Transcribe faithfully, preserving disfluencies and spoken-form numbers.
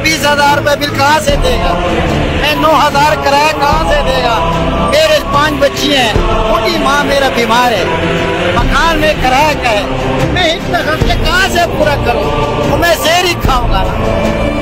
बीस हजार रुपये बिल कहाँ से देगा? मैं नौ हजार किराया कहाँ से देगा? मेरे पांच बच्ची हैं, उनकी माँ मेरा बीमार है, मकान में किराया का है, मैं इतना खर्चे कहाँ से पूरा करूँ? तो मैं शहर ही खाऊंगा।